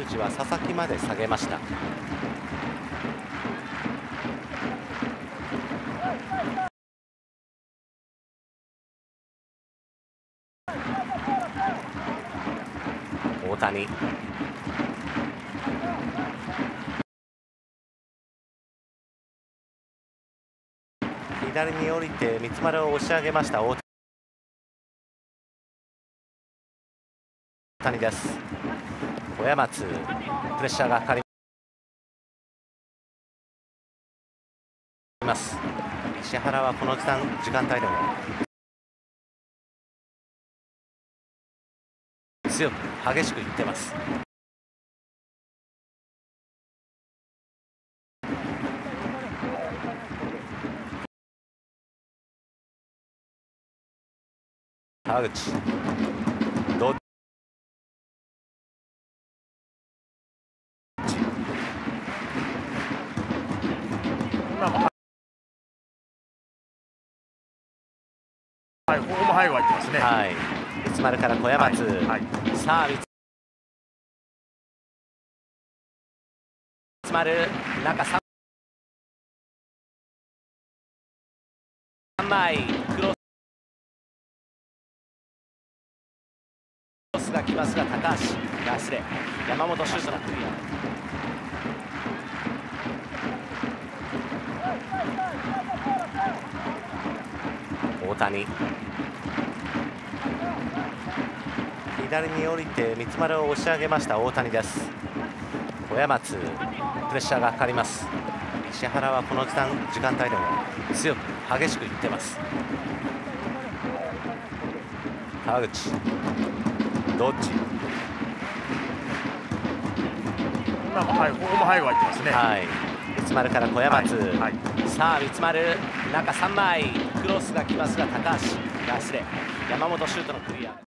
口は佐々木まで下げました。大谷、左に降りて三丸を押し上げました。大谷です。小山松、プレッシャーがかかります。石原はこの時間帯でも強く激しくいってます。川口、どっち、 今もはい、ここも背後入ってますね。 はい、三丸から小山松、 はい、 さあ三丸、中3枚、クロスが来ますが、高橋、失礼、山本シュートのクリア。大谷、左に降りて三丸を押し上げました。大谷です。小山津、プレッシャーがかかります。石原はこの時間帯でも強く激しくいってます。川口、どっち、 今もはい、ここも背後入ってますね。 はい、三丸から小山津、 はい、 さあ三丸、中3枚、クロスが来ますが、高橋、失礼、山本シュートのクリア。